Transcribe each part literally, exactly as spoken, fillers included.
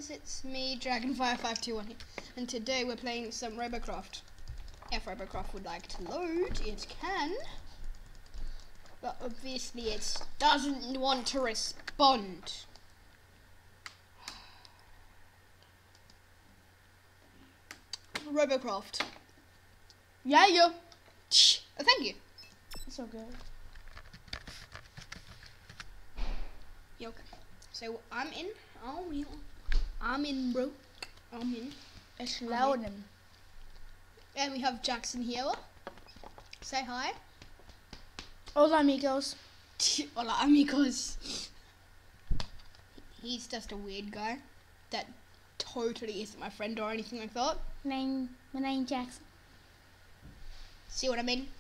guys, it's me, Dragonfire five two one, and today we're playing some Robocraft. If Robocraft would like to load, it can, but obviously it doesn't want to respond. Robocraft. Yeah, yeah. Oh, thank you. It's all good. Yeah, okay. So I'm in. Oh, yeah. I'm in, bro. I'm in. It's loading. And we have Jackson here. Say hi. Hola, amigos. Hola, amigos. He's just a weird guy that totally isn't my friend or anything like that. Name, my name Jackson. See what I mean?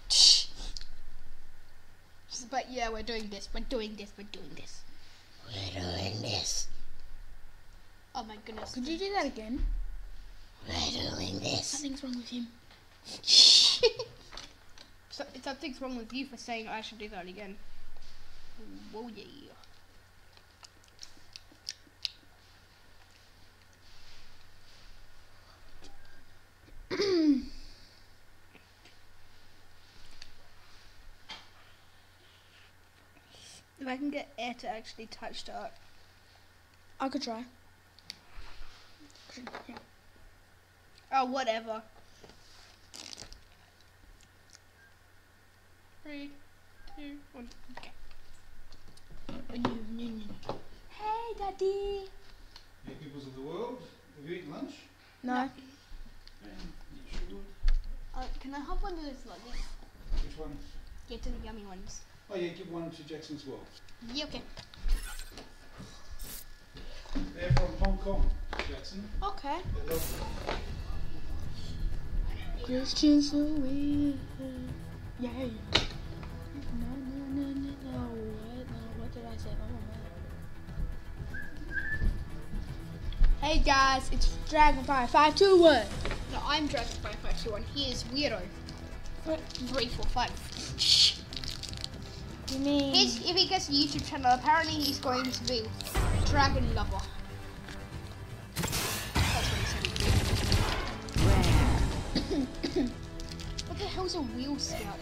But yeah, we're doing this. We're doing this. We're doing this. We're doing this. Oh my goodness. Could you do that again? We're doing this. Something's wrong with him. So, something's wrong with you for saying I should do that again. Whoa, yeah. If I can get air to actually touch that. I could try. Oh, whatever. Three, two, one. Okay. Hey, Daddy. Hey, peoples of the world, have you eaten lunch? No. No. Um, you should. Uh, can I have one of those lollies? Which one? Get to the yummy ones. Oh yeah, give one to Jackson as well. Yeah, okay. They're from Hong Kong, Jackson. Okay. They love Christians away. Yeah. No, no, no, no, no. What? No, what did I say? Oh, man. Hey, guys. It's Dragonfire five two one. No, I'm Dragonfire five two one. He is Weirdo. three four five. You mean? His, if he gets a YouTube channel, apparently he's going to be Dragon Lover. That's what he said he'd be. What the hell's a wheel scout?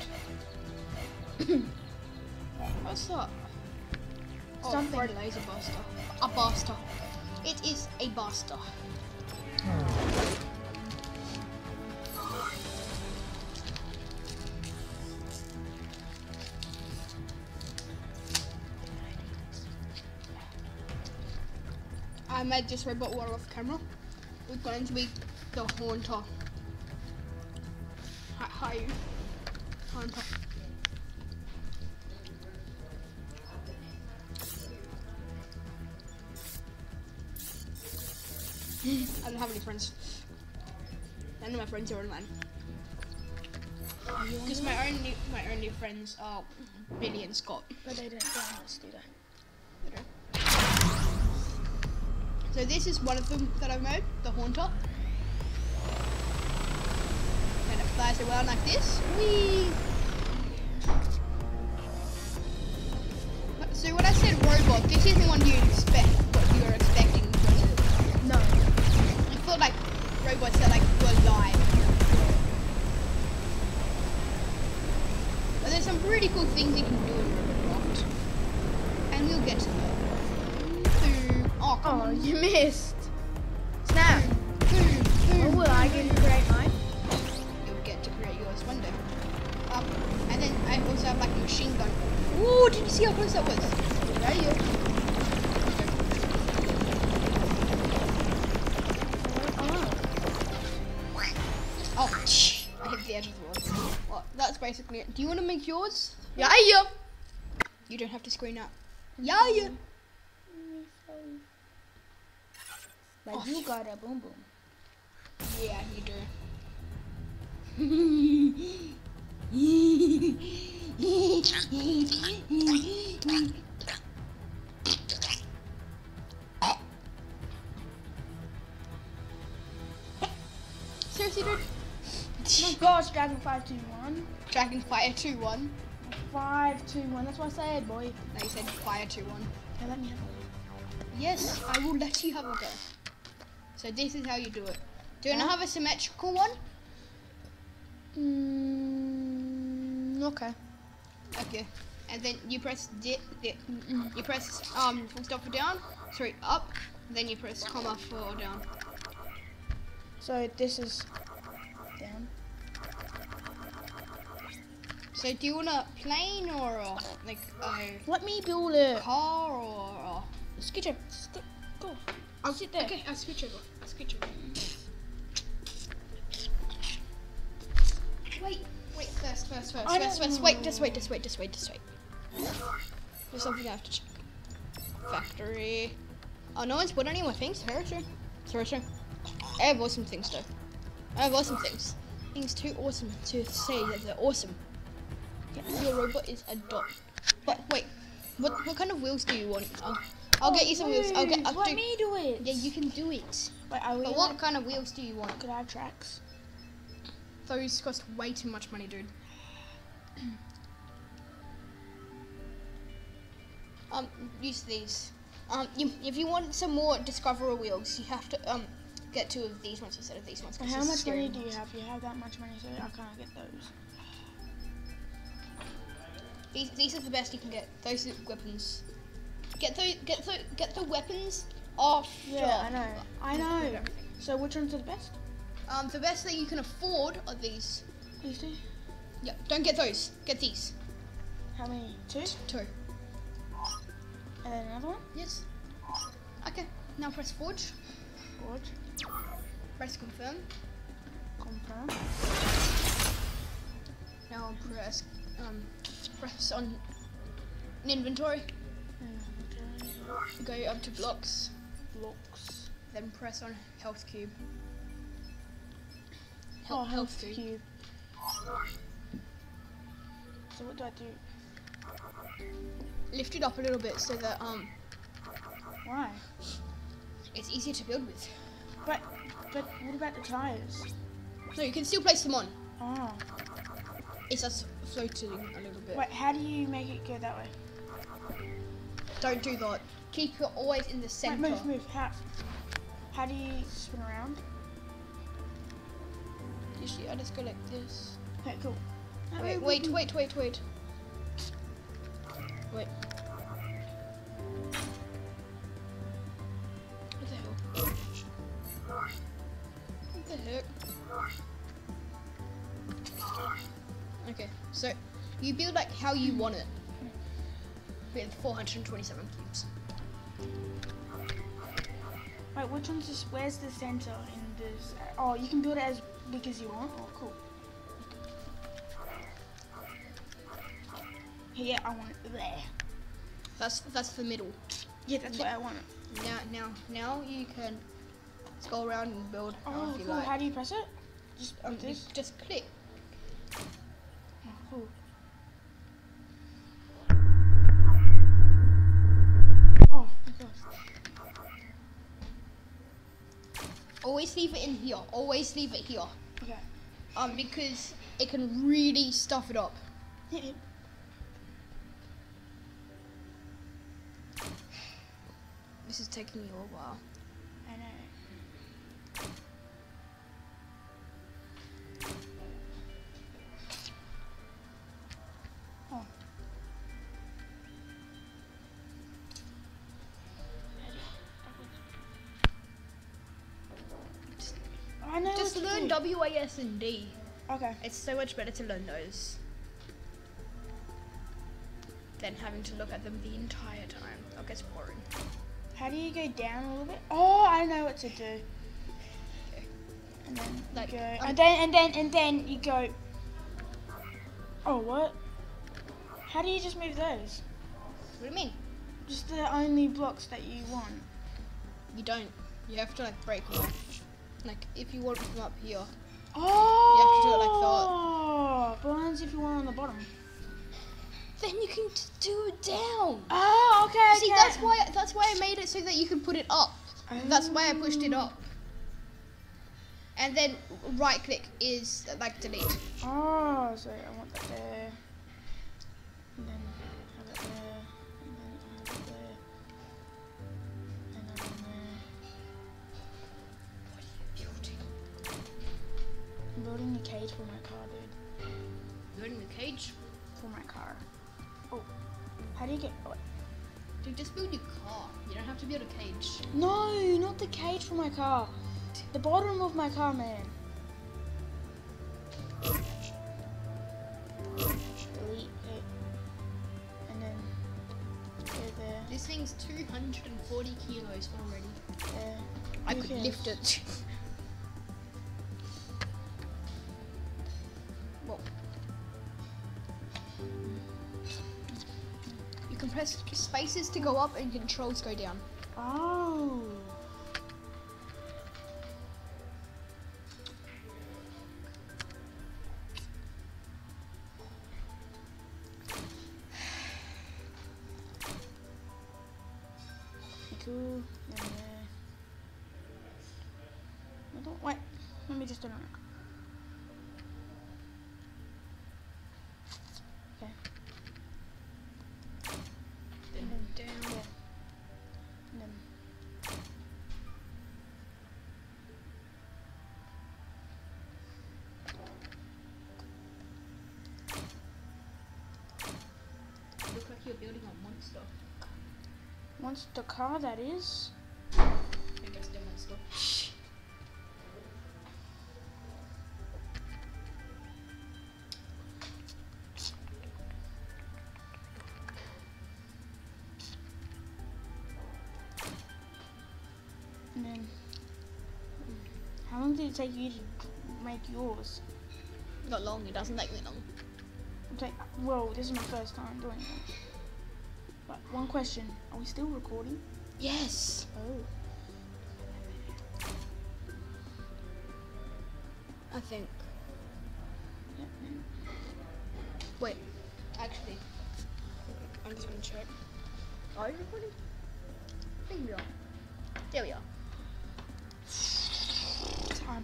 What's that? Oh, Something. a laser buster. A buster. It is a buster. I made this robot water off camera. We're going to be the Haunter. Hi, hi. Haunter. I don't have any friends. None of my friends are online. Because my only my only friends are Billy and Scott. But they don't go on this, do they? They don't. So this is one of them that I've made, the Haunter. And it flies around like this. Whee! So when I said robot, this isn't one you expect, what you were expecting. No. I feel like robots are like were live. But there's some pretty cool things you can do in Robocraft. And we'll get to that. Oh, come Oh, on. you missed. Snap. Boom, boom, Oh, will I get to create mine? You'll get to create yours one day. Um, and then I also have like a machine gun. Ooh, did you see how close that was? Yeah, you. Oh, shh. I hit the edge of the wall. Well, that's basically it. Do you want to make yours? Yeah, you. You don't have to screen out. Yeah, yeah. Like Oh. you got a boom boom. Yeah, you do. Seriously, dude? Oh my gosh, Dragon five two one. Dragonfire two one. five two one. That's what I said, boy. No, you said fire two one. Okay, let me have a look. Yes, I will let you have a go. So this is how you do it. Do you want to Huh? have a symmetrical one? Mm, okay. Okay. And then you press di di you press um full stop for down, sorry, up, then you press comma for down. So this is down. So do you want a plane or a, like a Let me build it. car or a... Scooch over. Sco- Go. I'll sit there. Okay, I'll switch over. I'll switch over. Wait, wait, first, first, first, I first, don't first. Wait, just wait, just wait, just wait, just wait. There's something I have to check. Factory. Oh, no one's put any more things. Sure, sure. Sure, sure. I have awesome things, though. I have awesome things. Things too awesome to say that they're awesome. Your robot is a dot. But wait, what what kind of wheels do you want? I'll, I'll get you some wheels. I'll get. I'll Let do, me do it. yeah, you can do it. Wait, are we? But what kind of wheels do you want? Could I have tracks? Those cost way too much money, dude. um, use these. Um, you, if you want some more Discoverer wheels, you have to um get two of these ones instead of these ones. 'cause How the much money steering do you ones- have? You have that much money, so I can't get those. These these are the best you can get. Those are weapons. Get the get the get the weapons off. Yeah, I know. I With know. everything. So which ones are the best? Um, the best that you can afford are these. These two. Yeah, don't get those. Get these. How many? Two. Two. And then another one. Yes. Okay. Now press forge. Forge. Press confirm. Confirm. Now press um press on inventory. Okay. Go up to blocks. Blocks. Then press on health cube. Oh, Health, health cube. So what do I do? Lift it up a little bit so that um Why? it's easier to build with. But but what about the tires? No, you can still place them on. Oh. It's just floating a little bit. Wait, how do you make it go that way? Don't do that. Keep it always in the Wait, center. move, move. How? How do you spin around? Usually I just go like this. Okay, cool. Wait, wait, wait, wait, wait. Wait. What the hell? What the heck? Okay, so you build like how you want it with four hundred twenty-seven cubes. Wait, which one's this? Where's the center in this? Oh, you can build it as big as you want. Oh, cool. Yeah, I want it there. That's that's the middle. Yeah, that's what I want. Now now now you can let's go around and build Oh, however you cool. like. How do you press it? Just Um, with you this? just click. Oh, cool. Oh, my gosh. Always leave it in here. Always leave it here. Okay. Um, because it can really stuff it up. This is taking you a while. I know. Oh. I know. Just what to learn do. W A S and D. Okay. It's so much better to learn those than having to look at them the entire time. That gets boring. How do you go down a little bit? Oh, I know what to do. Okay. And then Like, you go, um, and then and then and then you go. Oh, what? How do you just move those? What do you mean? Just the only blocks that you want. You don't. You have to like break them off. Like if you want them up here. Oh. have to do it like that. Oh, but what happens if you want on the bottom? Then you can t- do it down. Oh, okay. See, okay. that's why that's why I made it so that you can put it up. That's why I pushed it up. And then right click is uh, like delete. Oh, so I want that there. And then have it there. And then have it there. And then there. cage for my car, dude. Building the cage? For my car. Oh, how do you get? Oh, Dude, just build your car. You don't have to build a cage. no, not the cage for my car. The bottom of my car, man. Delete it, and then go there. This thing's two hundred forty kilos already. There. I Who could cares? lift it. Well, you can press spaces to go up and controls go down. Oh. Cool. Then there. I don't wait. Let me just turn it around. Okay. Then down. Yeah. And then. Look like you're building a monster. Once the car, that is. I guess the monster. And then. How long did it take you to make yours? Not long. It doesn't take me long. It's like, well, this is my first time doing it. But one question: are we still recording? Yes. Oh. I think. Yeah. Wait. Actually, I'm just gonna check. Are you recording? I think we are. There we are. Time.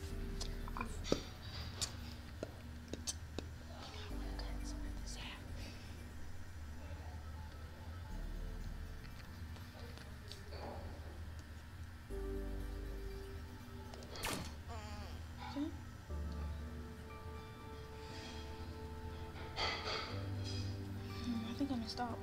Okay. Hmm, I think I messed up.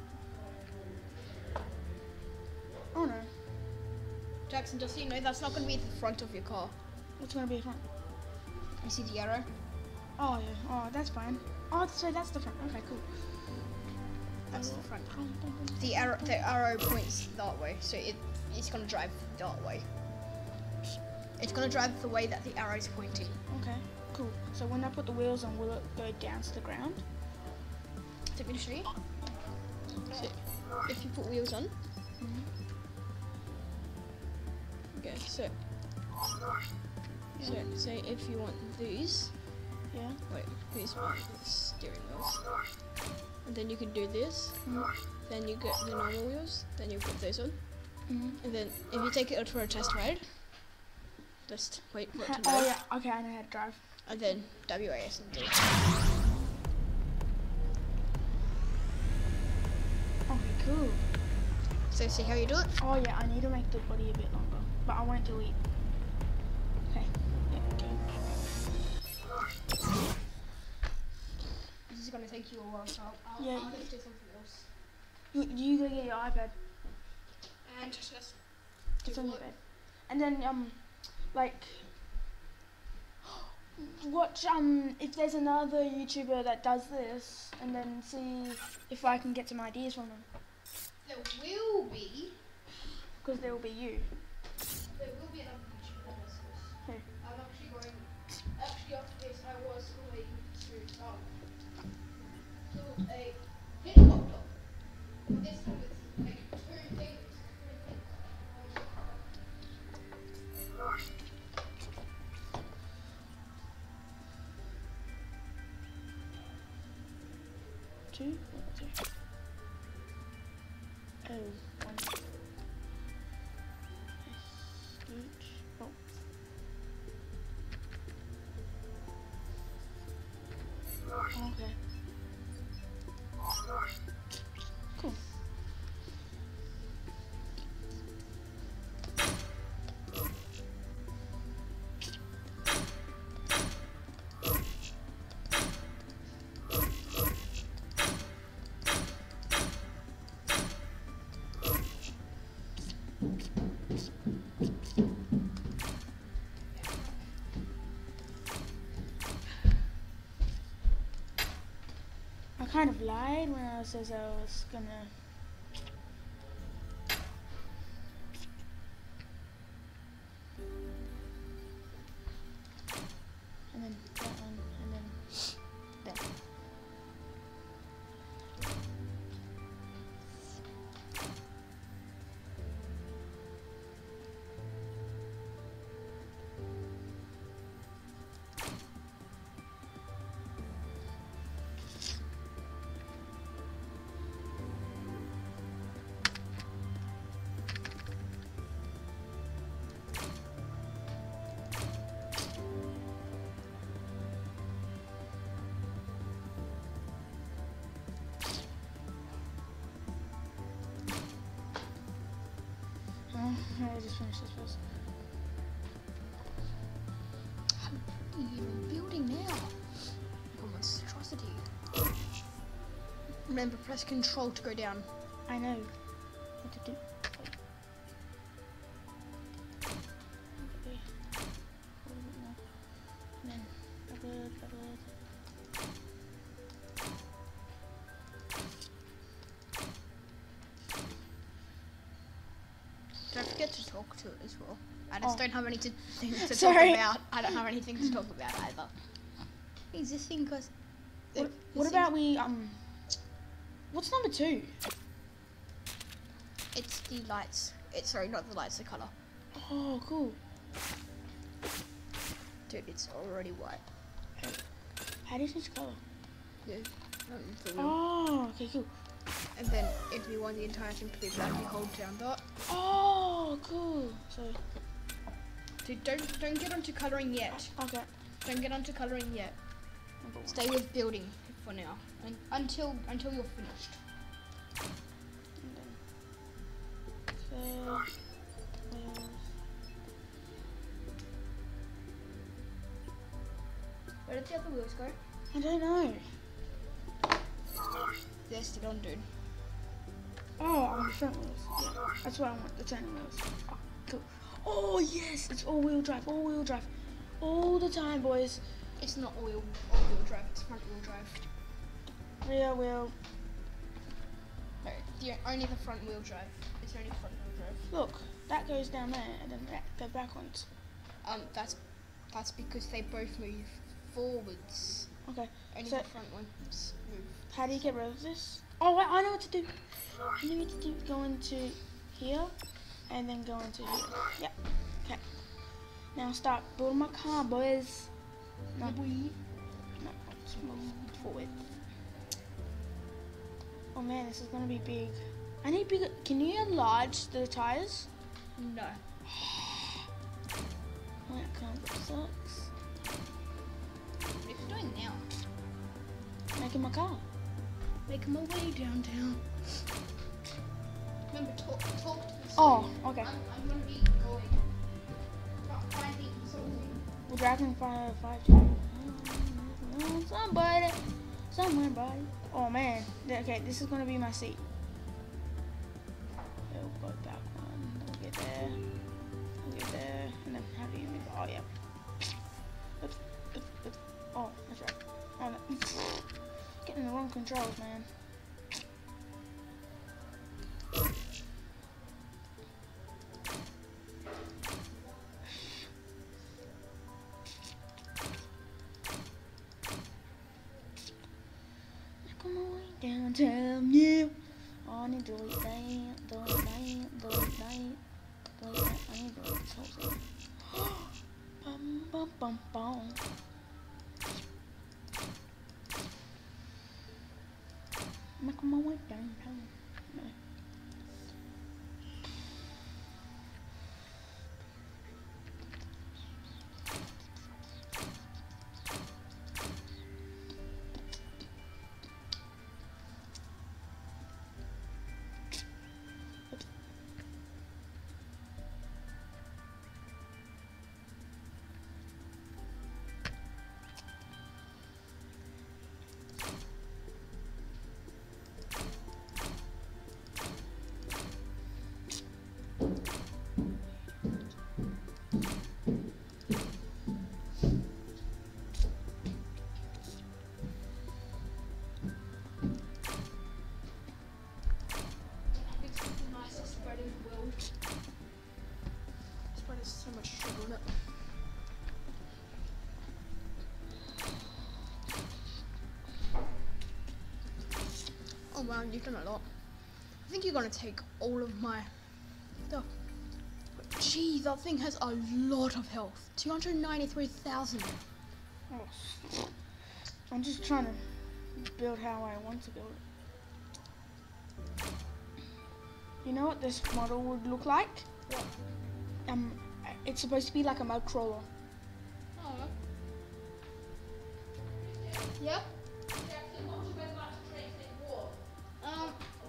Oh no. Jackson, just so you know, that's not gonna be the front of your car. What's gonna be front? You see the arrow? Oh yeah. Oh, that's fine. Oh, so that's the front. Okay, cool. That's the front. The arrow, the arrow points that way, so it it's gonna drive that way. It's gonna drive the way that the arrow's pointing. Okay, cool. So when I put the wheels on, will it go down to the ground? Take me to show you. So if you put wheels on, okay. So so say if you want these, Yeah. wait, these are the steering wheels, and then you can do this. Mhm. Then you get the normal wheels. Then you put those on. Mm-hmm. And then if you take it out for a test ride, just wait for it to Oh load, yeah. Okay, I know how to drive. and then W A S and D. Okay, cool. So see how you do it? Oh yeah, I need to make the body a bit longer, but I won't delete. Okay. Yeah. Okay. This is gonna take you a while, so I'll, I'll, Yeah. I'll just do something else. You, you go get your iPad. And just, just It's do on your what? bed. And then um, like, watch um if there's another YouTuber that does this, and then see if I can get some ideas from them, There will be. because there will be you. There will be another YouTuber that does this. Who? I'm actually going. Actually, after this, I was going to um build a helicopter. But this time it's like two things. Two? Two. Oh, one. Scooch. Oh. Okay. Cool. lied when I says I was gonna. And then that one, and then that. Oh, I just finished this first. You're building now. Oh, monstrosity. Remember, press control to go down. I know what to do. Okay. A little bit more. And then double it, double it. Don't forget to talk to it as well. I just Oh. don't have anything to, to talk Sorry. about. I don't have anything to talk about either. Is this thing because... What, what about we um? What's number two? It's the lights. It's sorry, not the lights, the colour. Oh, cool. Dude, it's already white. How do you change color? Yeah. Um, the wheel. Oh, okay, cool. And then if you want the entire thing to be black, you hold down dot. Oh, cool. So, Dude, don't don't get onto colouring yet. okay. Don't get onto colouring yet. Stay with building for now, and until until you're finished. And then, first, wheels. Where did the other wheels go? I don't know. They're still on, dude. Oh, on the front wheels. Yeah, that's what I want. The turning wheels. Oh, cool. Oh yes, it's all-wheel drive. All-wheel drive. All the time, boys. It's not all wheel all wheel drive. It's front wheel drive. Rear wheel. No, the, only the front wheel drive. It's only front wheel drive. Look, that goes down there, and then that goes backwards. Um, that's that's because they both move forwards. Okay. Only So- the front ones move. How do you get rid of this? Oh wait, I know what to do. I know what to do. Go into here, and then go into here. Yep. Okay. Now start building my car, boys. No, no, let's move forward. Oh man, this is gonna be big. I need bigger. Can you enlarge the tires? No. Oh, that kind of sucks. What are you doing now? Making my car. Making my way downtown. Remember, talk, talk to the Oh, okay. I'm, I'm gonna be going. About finding something. We're driving five five. Somebody, somebody. Oh man. Th- Okay, this is gonna be my seat. We'll go back one. We'll get there. We'll get there. And then how do you move? Oh yeah. Oops, oops, oops. Oh, that's right. Oh no. Getting the wrong controls, man. Come on, downtown, yeah. I need to do it down, do it down, do it down, do it down. I need to do this whole thing. Bum, bum, bum, bum. Making my way downtown. No. there's so much sugar in it. Oh wow, you've done a lot. I think you're gonna take all of my stuff. But gee, that thing has a lot of health. two hundred ninety-three thousand. Oh. I'm just trying to build how I want to build it. You know what this model would look like? What? Um, it's supposed to be like a mud crawler. Oh. Yeah? Um,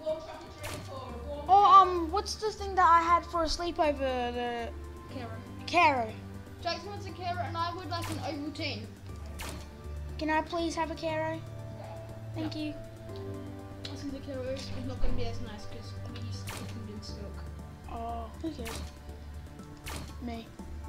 Oh, um, what's the thing that I had for a sleepover? The Kara. Caro. Jackson wants a Kara and I would like an Ovaltine. Can I please have a Caro? Thank you. I think the Kara is not going to be as nice because we used to condensed milk. Oh, who cares? Me.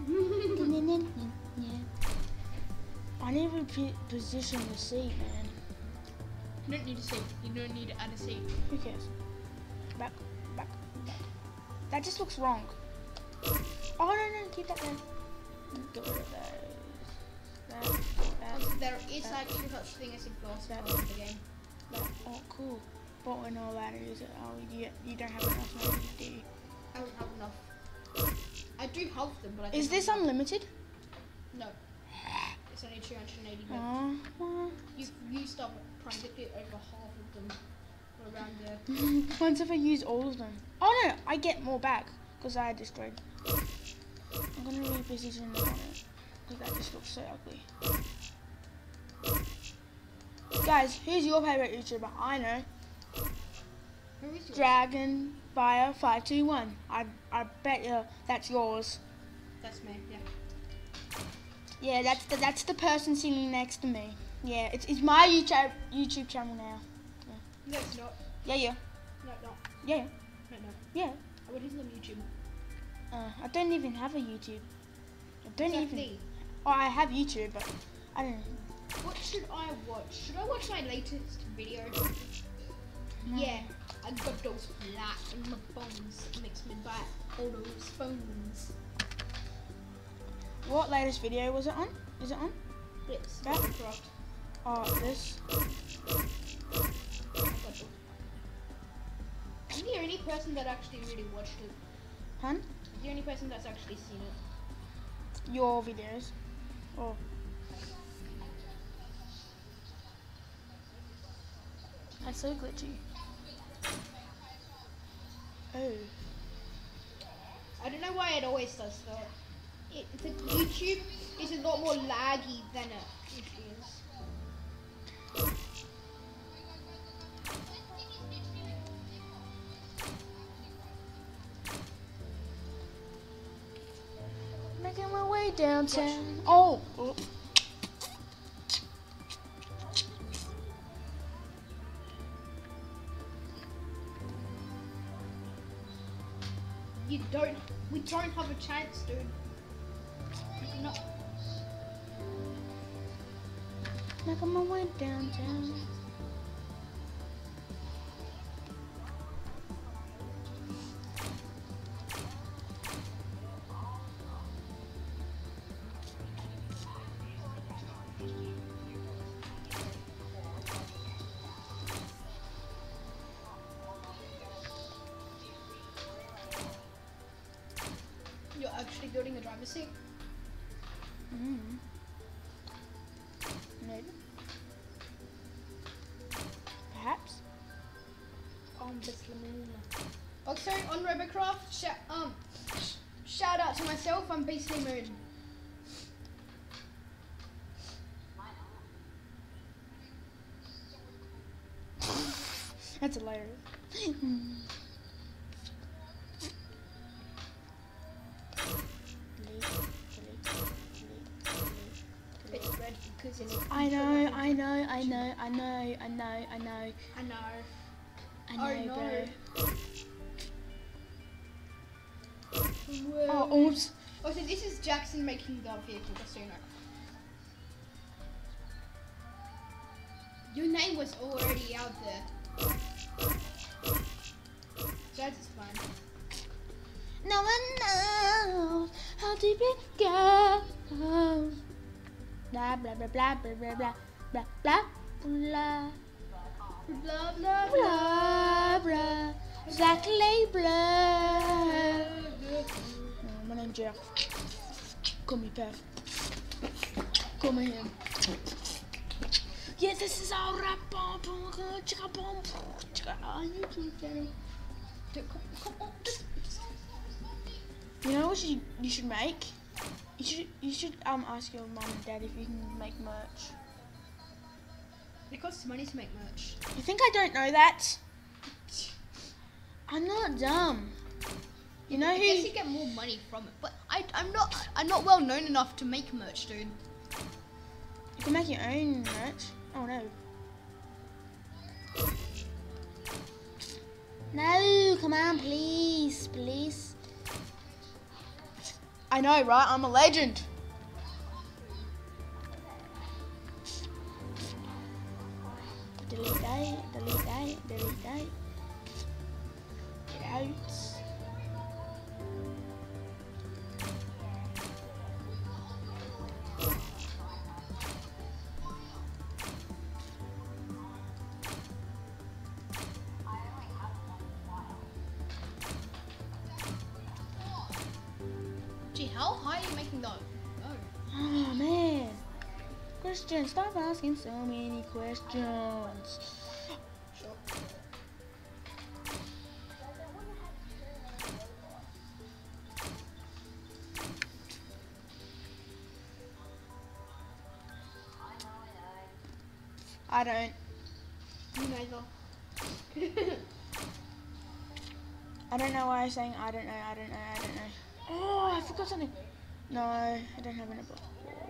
I need to p- position the seat, man. You don't need a seat. You don't need to add a seat. Who cares? Back, back, back. That just looks wrong. Oh, no, no, keep that there. Get rid of those. That, that, Um, there is actually such a thing as a glass That- bottle in the game. that. Oh, cool. But when all that is, oh, you, you don't have enough money, do you? I don't have enough. I do have them, but I don't Is this have enough. unlimited? No. It's only two hundred eighty bucks. Oh, well. You've used up practically over half of them around there. Once if I use all of them. Oh no, I get more back because I destroyed. I'm gonna reposition them on it because that just looks so ugly. Guys, who's your favorite YouTuber? I know. Who is yours? Dragon Fire five two one. I I bet you that's yours. That's me, yeah. Yeah, that's the that's the person sitting next to me. Yeah, it's it's my YouTube YouTube channel now. No, it's not. Yeah, yeah, No, no. yeah, No, no. yeah. I would even on YouTube. Uh, I don't even have a YouTube. I don't even. Exactly. Oh, I have YouTube, but I don't. What should I watch? Should I watch my latest video? No. Yeah, I got those flat in my bones. It makes me buy all those phones. What latest video was it on? Is it on? It's That? Minecraft. Oh, this. I got those. I'm the only person that actually really watched it. Hun? The only person that's actually seen it. Your videos. Oh. That's so glitchy. Oh. I don't know why it always does that. It, the YouTube is a lot more laggy than it usually is. Making my way downtown. Oh. Oh. You don't. We don't have a chance, dude. No. Making my way downtown. You're actually building a driver's seat? Mm. Maybe. Perhaps. On this lemon. Also, on Robocraft, sh um, sh shout out to myself, I'm Beastly Moon. That's hilarious. It's red because it's. I know, I know, I know, I know, I know, I know, I know. I know, I know. bro. Well, Oh, oops. Oh, so this is Jackson making the vehicle, just so you know. Your name was already out there. So that's fine. No one knows how down deep in go. Blah blah blah blah blah blah blah blah blah blah Blah blah blah blah. Exactly blah. Oh, my name's Jeff. Call me Pev. Call me him. Yeah, this is our rap bomb. Chicka bomb. Chicka. Are you too funny? Come on. You know what you you should make? You should you should um ask your mum and dad if you can make merch. It costs money to make merch. You think I don't know that? I'm not dumb. You know I who? guess you get more money from it, but I I'm not I'm not well known enough to make merch, dude. You can make your own merch. Oh no. No, come on, please, please. I know, right? I'm a legend. Delete that, delete that, delete that. Get out. Gee, how high are you making that? Oh. Oh man. Christian, stop asking so many questions. Sure. I don't. You neither. I don't know why I'm saying I don't know, I don't know, I don't know. Oh, I forgot something. No, I don't have any book.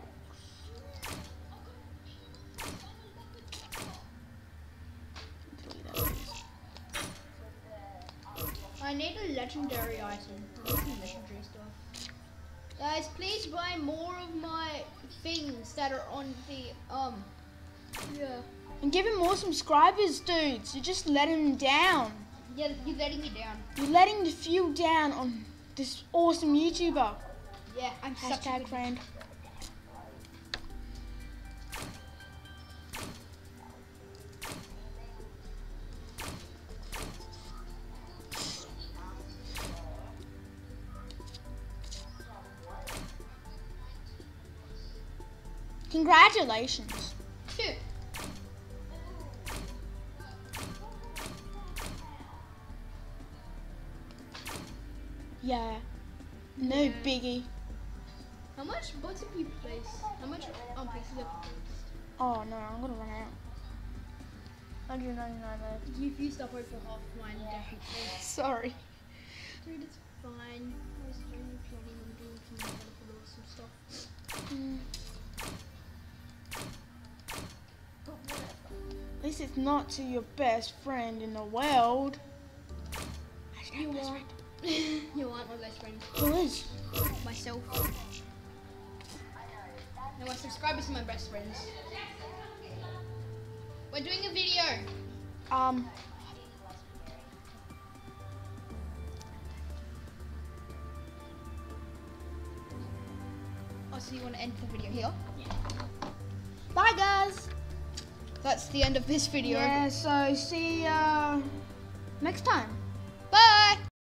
I need a legendary item. I need some legendary stuff. Guys, please buy more of my things that are on the um. Yeah. And give him more subscribers, dudes. You're just letting him down. Yeah, you're letting me down. You're letting the few down on this awesome YouTuber. Yeah, I'm such a Hashtag good friend. Congratulations. Phew. Yeah. No biggie. How much? What's if you place? How much on places have you placed? Oh no, I'm gonna run out. one hundred ninety-nine left. You've used up over half mine, definitely. Sorry. Dude, it's fine. I was only planning on doing some wonderful awesome stuff. Mm. At least it's not to your best friend in the world. You want? You want my best friend? Who is? Myself. No, my subscribers are my best friends. We're doing a video. Um. Oh, so you want to end the video here? Bye, guys. That's the end of this video. Yeah. So see ya next time.